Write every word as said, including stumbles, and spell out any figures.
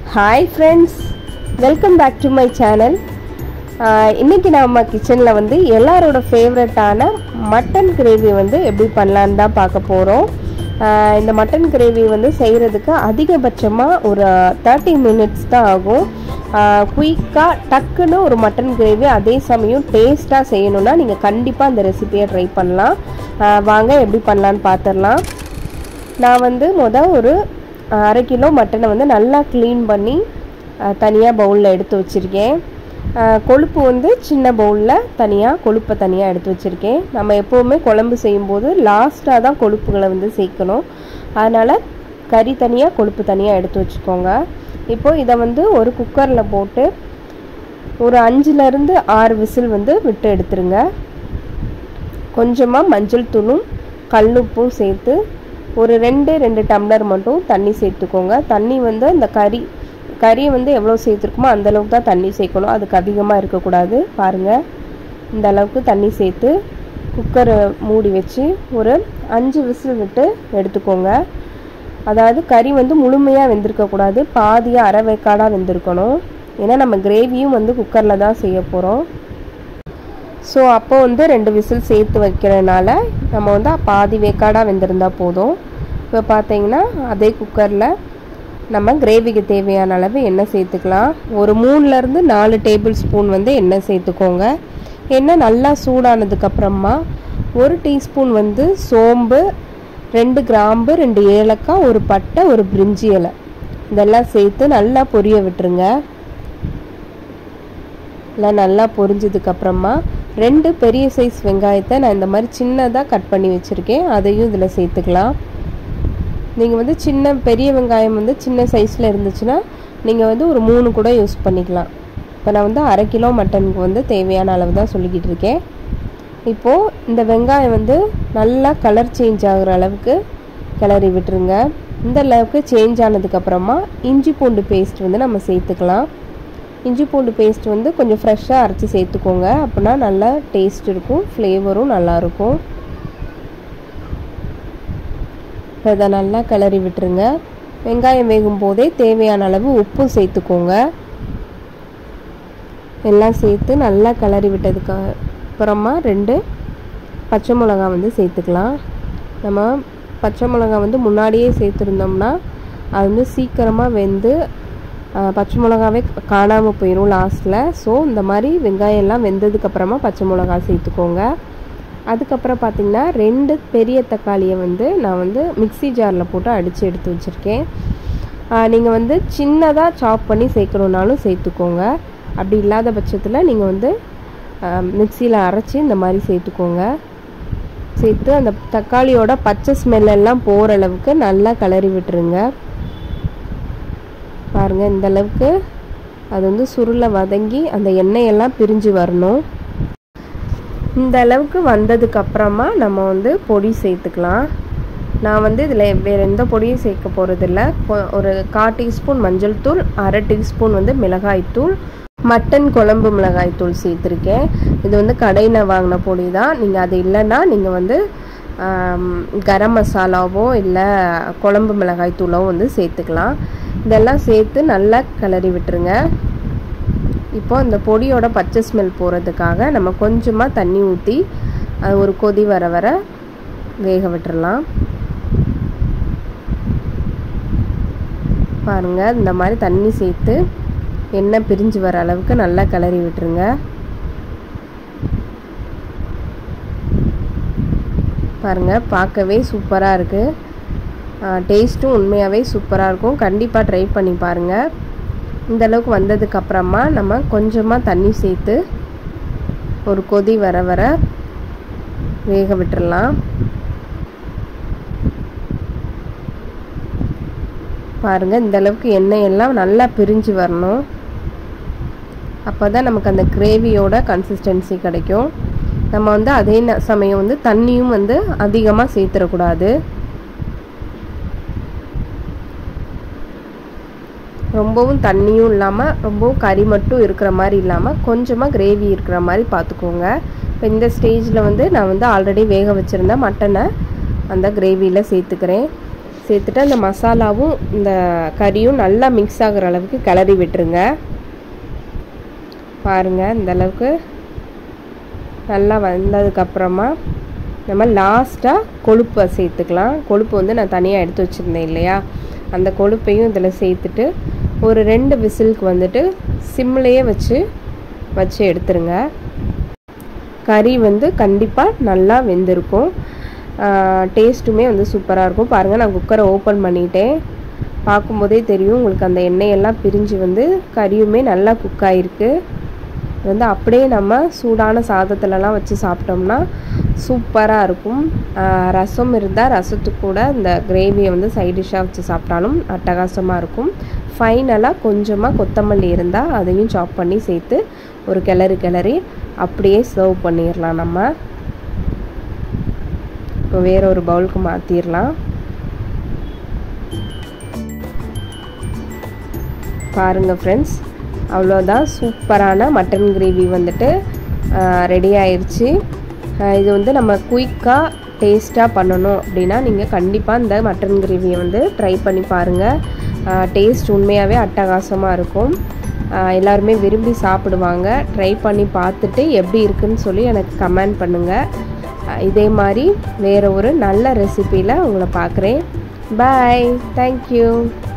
Hi friends, welcome back to my channel. இன்னைக்கு நாம கிச்சன்ல வந்து எல்லாரோட ஃபேவரட்டான மட்டன் கிரேவி வந்து எப்படி பண்ணலாம்னு தான் பார்க்க போறோம். இந்த மட்டன் கிரேவி வந்து செய்யறதுக்கு அதிகபட்சமா ஒரு thirty minutes தான் ஆகும். குயிக்கா டக்குன்னு ஒரு மட்டன் கிரேவி அதே சமயம் டேஸ்டா செய்யணும்னா நீங்க கண்டிப்பா இந்த ரெசிபியை ட்ரை பண்ணலாம். வாங்க எப்படி பண்ணலாம்னு பார்த்திரலாம். நான் வந்து முத ஒரு அரை கிலோ மட்டனை வந்து நல்லா க்ளீன் பண்ணி தனியாக பவுலில் எடுத்து வச்சுருக்கேன். கொழுப்பு வந்து சின்ன பவுலில் தனியாக கொழுப்பை தனியாக எடுத்து வச்சுருக்கேன். நம்ம எப்போவுமே குழம்பு செய்யும்போது லாஸ்ட்டாக தான் கொழுப்புகளை வந்து சேர்க்கணும். அதனால் கறி தனியாக கொழுப்பு தனியாக எடுத்து வச்சுக்கோங்க. இப்போது இதை வந்து ஒரு குக்கரில் போட்டு ஒரு அஞ்சுலேருந்து ஆறு விசில் வந்து விட்டு எடுத்துருங்க. கொஞ்சமாக மஞ்சள் தூளும் கல்லுப்பும் சேர்த்து ஒரு ரெண்டு ரெண்டு டம்ளர் மட்டும் தண்ணி சேர்த்துக்கோங்க. தண்ணி வந்து இந்த கறி கறி வந்து எவ்வளோ சேர்த்துருக்குமோ அந்தளவுக்கு தான் தண்ணி சேர்க்கணும். அதுக்கு அதிகமாக இருக்கக்கூடாது. பாருங்கள், இந்த அளவுக்கு தண்ணி சேர்த்து குக்கரை மூடி வச்சு ஒரு அஞ்சு விசில் விட்டு எடுத்துக்கோங்க. அதாவது கறி வந்து முழுமையாக வெந்திருக்கக்கூடாது, பாதியாக அரை வேக்காடாக வெந்திருக்கணும். ஏன்னா நம்ம கிரேவியும் வந்து குக்கரில் தான் செய்ய போகிறோம். ஸோ அப்போ வந்து ரெண்டு விசில் சேர்த்து வைக்கிறதுனால நம்ம வந்து பாதி வேக்காடாக வெந்திருந்தால் போதும். இப்போ பார்த்தீங்கன்னா அதே குக்கரில் நம்ம கிரேவிக்கு தேவையான அளவு எண்ணெய் சேர்த்துக்கலாம். ஒரு மூணுலேருந்து நாலு டேபிள் ஸ்பூன் வந்து எண்ணெய் சேர்த்துக்கோங்க. எண்ணெய் நல்லா சூடானதுக்கப்புறமா ஒரு டீஸ்பூன் வந்து சோம்பு, ரெண்டு கிராம்பு, ரெண்டு ஏலக்காய், ஒரு பட்டை, ஒரு பிரிஞ்சி இலை இதெல்லாம் சேர்த்து நல்லா பொரிய விட்டுருங்க. இல்லை நல்லா பொரிஞ்சதுக்கப்புறமா ரெண்டு பெரிய சைஸ் வெங்காயத்தை நான் இந்த மாதிரி சின்னதாக கட் பண்ணி வச்சுருக்கேன். அதையும் இதில் சேர்த்துக்கலாம். நீங்கள் வந்து சின்ன பெரிய வெங்காயம் வந்து சின்ன சைஸில் இருந்துச்சுன்னா நீங்கள் வந்து ஒரு மூணு கூட யூஸ் பண்ணிக்கலாம். இப்போ நான் வந்து அரை கிலோ மட்டனுக்கு வந்து தேவையான அளவு தான் சொல்லிக்கிட்டு இருக்கேன். இப்போது இந்த வெங்காயம் வந்து நல்லா கலர் சேஞ்ச் ஆகிற அளவுக்கு கிளறி விட்டுருங்க. இந்த அளவுக்கு சேஞ்ச் ஆனதுக்கப்புறமா இஞ்சி பூண்டு பேஸ்ட் வந்து நம்ம சேர்த்துக்கலாம். இஞ்சி பூண்டு பேஸ்ட் வந்து கொஞ்சம் ஃப்ரெஷ்ஷாக அரைச்சி சேர்த்துக்கோங்க. அப்படின்னா நல்லா டேஸ்ட் இருக்கும், ஃப்ளேவரும் நல்லாயிருக்கும். இதை நல்லா கிளறி விட்டுருங்க. வெங்காயம் வேகும் போதே தேவையான அளவு உப்பு சேர்த்துக்கோங்க. எல்லாம் சேர்த்து நல்லா கிளறி விட்டதுக்கு அப்புறமா ரெண்டு பச்சை மிளகா வந்து சேர்த்துக்கலாம். நம்ம பச்சை மிளகா வந்து முன்னாடியே சேர்த்துருந்தோம்னா அது வந்து சீக்கிரமாக வெந்து பச்சை மிளகாவே காணாமல் போயிடும் லாஸ்ட்டில். ஸோ இந்த மாதிரி வெங்காயம் எல்லாம் வெந்ததுக்கப்புறமா பச்சை மிளகா சேர்த்துக்கோங்க. அதுக்கப்புறம் பார்த்திங்கன்னா ரெண்டு பெரிய தக்காளியை வந்து நான் வந்து மிக்சி ஜாரில் போட்டு அடித்து எடுத்து வச்சுருக்கேன். நீங்கள் வந்து சின்னதாக சாப் பண்ணி சேர்க்கணுன்னாலும் சேர்த்துக்கோங்க. அப்படி இல்லாத பட்சத்தில் நீங்கள் வந்து மிக்சியில் அரைச்சி இந்த மாதிரி சேர்த்துக்கோங்க. சேர்த்து அந்த தக்காளியோட பச்சை ஸ்மெல்லெல்லாம் போகிற அளவுக்கு நல்லா கிளறி விட்டுருங்க. பாருங்கள், இந்த அளவுக்கு அது வந்து சுருளை வதங்கி அந்த எண்ணெயெல்லாம் பிரிஞ்சு வரணும். இந்த அளவுக்கு வந்ததுக்கப்புறமா நம்ம வந்து பொடி சேர்த்துக்கலாம். நான் வந்து இதில் வேறு எந்த பொடியும் சேர்க்க போகிறதில்ல. ஒரு கால் டீஸ்பூன் மஞ்சள் தூள், அரை டீஸ்பூன் வந்து மிளகாய்த்தூள், மட்டன் குழம்பு மிளகாய்த்தூள் சேர்த்துருக்கேன். இது வந்து கடையில் வாங்கின பொடி தான். நீங்கள் அது இல்லைன்னா நீங்கள் வந்து கரம் மசாலாவோ இல்லை குழம்பு மிளகாய்த்தூளோ வந்து சேர்த்துக்கலாம். இதெல்லாம் சேர்த்து நல்லா கிளறி விட்டுருங்க. இப்போது இந்த பொடியோட பச்சை ஸ்மெல் போகிறதுக்காக நம்ம கொஞ்சமாக தண்ணி ஊற்றி அது ஒரு கொதி வர வர வேக விட்டுறலாம். பாருங்கள், இந்த மாதிரி தண்ணி சேர்த்து எண்ணெய் பிரிஞ்சு வர அளவுக்கு நல்லா கிளறி விட்டுருங்க. பாருங்கள், பார்க்கவே சூப்பராக இருக்குது. டேஸ்ட்டும் உண்மையாகவே சூப்பராக இருக்கும். கண்டிப்பாக ட்ரை பண்ணி பாருங்கள். இந்த அளவுக்கு வந்ததுக்கப்புறமா நம்ம கொஞ்சமாக தண்ணி சேர்த்து ஒரு கொதி வர வர வேக விட்டுறலாம். பாருங்கள், இந்த அளவுக்கு எண்ணெய் எல்லாம் நல்லா பிரிஞ்சு வரணும். அப்போ தான் நமக்கு அந்த கிரேவியோட கன்சிஸ்டன்சி கிடைக்கும். நம்ம வந்து அதே சமயம் வந்து தண்ணியும் வந்து அதிகமாக சேர்த்துடக்கூடாது. ரொம்பவும் தண்ணியும் இல்லாமல் ரொம்பவும் கறி மட்டும் இருக்கிற மாதிரி இல்லாமல் கொஞ்சமாக கிரேவி இருக்கிற மாதிரி பார்த்துக்கோங்க. இப்போ இந்த ஸ்டேஜில் வந்து நான் வந்து ஆல்ரெடி வேக வச்சுருந்த மட்டனை அந்த கிரேவியில் சேர்த்துக்கிறேன். சேர்த்துட்டு அந்த மசாலாவும் இந்த கறியும் நல்லா மிக்ஸ் ஆகிற அளவுக்கு கிளறி விட்டுருங்க. பாருங்கள், இந்த அளவுக்கு நல்லா வந்ததுக்கப்புறமா நம்ம லாஸ்ட்டாக கொழுப்பை சேர்த்துக்கலாம். கொழுப்பு வந்து நான் தனியாக எடுத்து வச்சுருந்தேன் இல்லையா, அந்த கொழுப்பையும் இதில் சேர்த்துட்டு ஒரு ரெண்டு விசிலுக்கு வந்துட்டு சிம்லேயே வச்சு வச்சு எடுத்துருங்க. கறி வந்து கண்டிப்பாக நல்லா வெந்திருக்கும். டேஸ்ட்டுமே வந்து சூப்பராக இருக்கும். பாருங்கள், நான் குக்கரை ஓப்பன் பண்ணிட்டேன். பார்க்கும்போதே தெரியும் உங்களுக்கு அந்த எண்ணெயெல்லாம் பிரிஞ்சு வந்து கறியுமே நல்லா குக் ஆகிருக்கு. வந்து அப்படியே நம்ம சூடான சாதத்துலலாம் வச்சு சாப்பிட்டோம்னா சூப்பராக இருக்கும். ரசம் இருந்தால் ரசத்துக்கு கூட இந்த கிரேவியை வந்து சைட் டிஷ்ஷாக வச்சு சாப்பிட்டாலும் அட்டகாசமாக இருக்கும். ஃபைனலாக கொஞ்சமாக கொத்தமல்லி இருந்தால் அதையும் சாப் பண்ணி சேர்த்து ஒரு கிளறி கிளறி அப்படியே சர்வ் பண்ணிடலாம். நம்ம இப்போ வேற ஒரு பவுலுக்கு மாற்றிடலாம். பாருங்கள் ஃப்ரெண்ட்ஸ், அவ்வளோதான், சூப்பரான மட்டன் கிரேவி வந்துட்டு ரெடி ஆயிடுச்சு. இது வந்து நம்ம குயிக்காக டேஸ்ட்டாக பண்ணணும் அப்படின்னா நீங்கள் கண்டிப்பாக இந்த மட்டன் கிரேவியை வந்து ட்ரை பண்ணி பாருங்கள். டேஸ்ட் உண்மையாகவே அட்டகாசமாக இருக்கும். எல்லாருமே விரும்பி சாப்பிடுவாங்க. ட்ரை பண்ணி பார்த்துட்டு எப்படி இருக்குன்னு சொல்லி எனக்கு கமெண்ட் பண்ணுங்கள். இதே மாதிரி வேறு ஒரு நல்ல ரெசிபியில் உங்களை பார்க்குறேன். Bye, thank you.